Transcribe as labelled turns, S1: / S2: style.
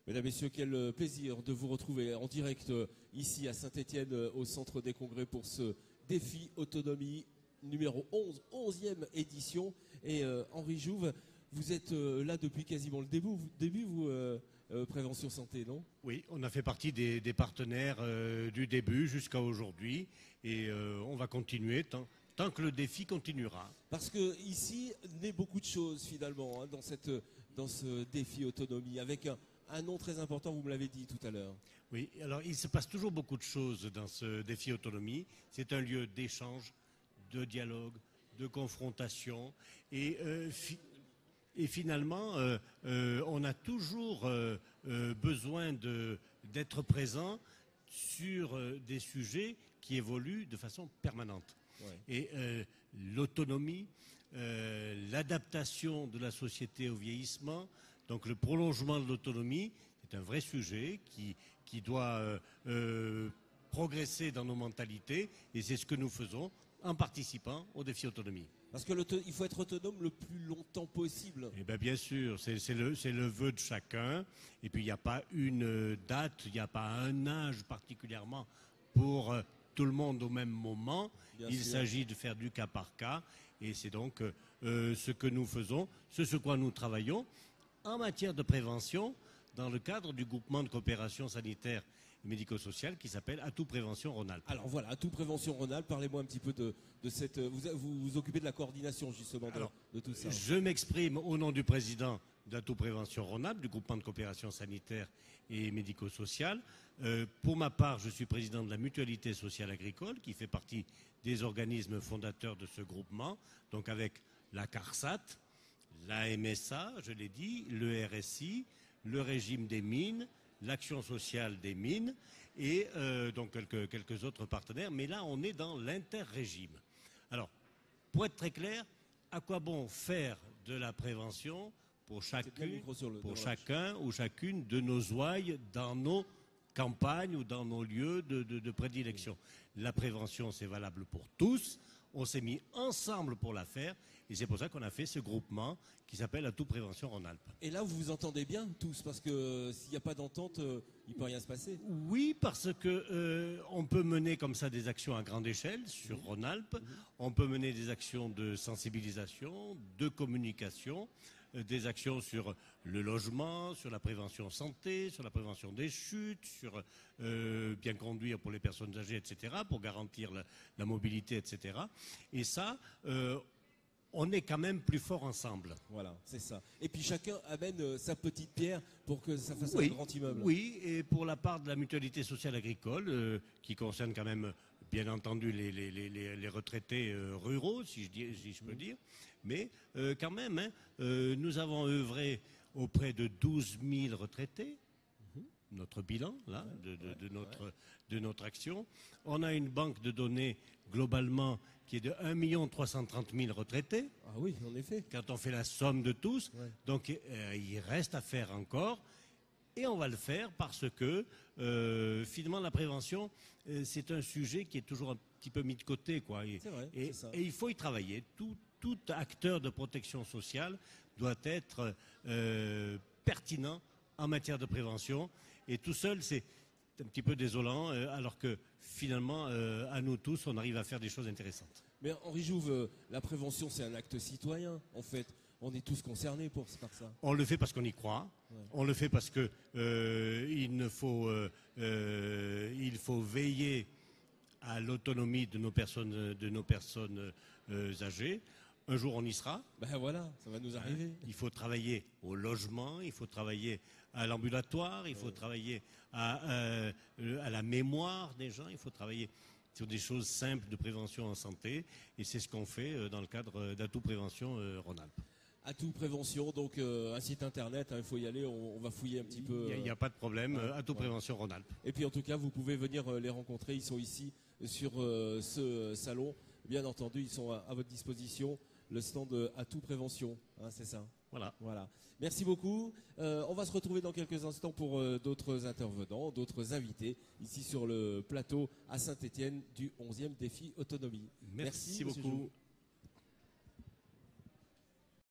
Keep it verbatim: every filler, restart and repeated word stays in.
S1: Mesdames, Messieurs, quel plaisir de vous retrouver en direct ici à Saint-Étienne au Centre des Congrès pour ce défi autonomie numéro onze, onzième édition. Et euh, Henri Jouve, vous êtes euh, là depuis quasiment le début, vous, début, vous euh, euh, Prévention Santé, non?
S2: Oui, on a fait partie des, des partenaires euh, du début jusqu'à aujourd'hui et euh, on va continuer tant, tant que le défi continuera.
S1: Parce que ici naît beaucoup de choses finalement hein, dans, cette, dans ce défi autonomie avec un, un nom très important, vous me l'avez dit tout à l'heure.
S2: Oui, alors il se passe toujours beaucoup de choses dans ce défi autonomie. C'est un lieu d'échange, de dialogue, de confrontation et, euh, fi et finalement euh, euh, on a toujours euh, euh, besoin de, d'être présent sur euh, des sujets qui évoluent de façon permanente. Ouais. Et euh, l'autonomie, euh, l'adaptation de la société au vieillissement, donc le prolongement de l'autonomie, c'est un vrai sujet qui, qui doit euh, euh, progresser dans nos mentalités et c'est ce que nous faisons en participant au défi autonomie.
S1: Parce qu'il faut être autonome le plus longtemps possible.
S2: Eh bien, bien sûr, c'est le, le vœu de chacun. Et puis, il n'y a pas une date, il n'y a pas un âge particulièrement pour euh, tout le monde au même moment. Bien il s'agit de faire du cas par cas. Et c'est donc euh, ce que nous faisons, ce sur quoi nous travaillons en matière de prévention dans le cadre du groupement de coopération sanitaire et médico-social qui s'appelle Atout Prévention Rhône-Alpes.
S1: Alors voilà, Atout Prévention Rhône-Alpes, parlez-moi un petit peu de, de cette... Vous, vous vous occupez de la coordination justement de, Alors, de tout ça.
S2: Je m'exprime au nom du président d'Atout Prévention Rhône-Alpes, du groupement de coopération sanitaire et médico-social. Euh, pour ma part, je suis président de la Mutualité Sociale Agricole qui fait partie des organismes fondateurs de ce groupement, donc avec la CARSAT, la M S A, je l'ai dit, le R S I, le régime des mines, l'action sociale des mines et euh, donc quelques, quelques autres partenaires. Mais là, on est dans l'inter-régime. Alors, pour être très clair, à quoi bon faire de la prévention pour, chacune, pour chacun ou chacune de nos ouailles dans nos campagnes ou dans nos lieux de, de, de prédilection? La prévention, c'est valable pour tous. On s'est mis ensemble pour la faire et c'est pour ça qu'on a fait ce groupement qui s'appelle Atout Prévention Rhône-Alpes.
S1: Et là, vous vous entendez bien tous parce que euh, s'il n'y a pas d'entente, euh, il ne peut rien se passer.
S2: Oui, parce que euh, on peut mener comme ça des actions à grande échelle sur mmh. Rhône-Alpes. Mmh. On peut mener des actions de sensibilisation, de communication, euh, des actions sur le logement, sur la prévention santé, sur la prévention des chutes, sur euh, bien conduire pour les personnes âgées, et cetera, pour garantir la, la mobilité, et cetera. Et ça, euh, on est quand même plus fort ensemble.
S1: Voilà, c'est ça. Et puis chacun amène euh, sa petite pierre pour que ça fasse
S2: oui,
S1: un grand immeuble.
S2: Oui, et pour la part de la mutualité sociale agricole, euh, qui concerne quand même, bien entendu, les, les, les, les retraités euh, ruraux, si je, dis, si je peux dire, mais euh, quand même, hein, euh, nous avons œuvré auprès de douze mille retraités. Notre bilan là, de, de, de, notre, de notre action. On a une banque de données globalement qui est de un million trois cent trente mille retraités.
S1: Ah oui, en effet.
S2: Quand on fait la somme de tous. Ouais. Donc euh, il reste à faire encore. Et on va le faire parce que euh, finalement la prévention, euh, c'est un sujet qui est toujours un petit peu mis de côté, quoi. Et,
S1: vrai,
S2: et,
S1: ça.
S2: et il faut y travailler. Tout, tout acteur de protection sociale doit être euh, pertinent en matière de prévention. Et tout seul, c'est un petit peu désolant, euh, alors que finalement, euh, à nous tous, on arrive à faire des choses intéressantes.
S1: Mais Henri Jouve, euh, la prévention, c'est un acte citoyen, en fait. On est tous concernés pour, par ça.
S2: On le fait parce qu'on y croit. Ouais. On le fait parce que euh, il ne faut, euh, euh, il faut veiller à l'autonomie de nos personnes, de nos personnes euh, âgées. Un jour, on y sera.
S1: Ben voilà, ça va nous arriver.
S2: Il faut travailler au logement, il faut travailler à l'ambulatoire, il faut ouais. travailler à, euh, à la mémoire des gens, il faut travailler sur des choses simples de prévention en santé. Et c'est ce qu'on fait dans le cadre d'Atout Prévention euh, Rhône-Alpes.
S1: Atout Prévention, donc euh, un site internet, il hein, faut y aller, on, on va fouiller un petit peu.
S2: Il n'y a, a pas de problème, euh, Atout Prévention Rhône-Alpes.
S1: Et puis en tout cas, vous pouvez venir euh, les rencontrer, ils sont ici sur euh, ce salon. Bien entendu, ils sont à, à votre disposition. Le stand Atout Prévention, hein, c'est ça.
S2: Voilà.
S1: Voilà. Merci beaucoup. Euh, on va se retrouver dans quelques instants pour euh, d'autres intervenants, d'autres invités, ici sur le plateau à Saint-Étienne du onzième défi autonomie.
S2: Merci, Merci
S1: beaucoup.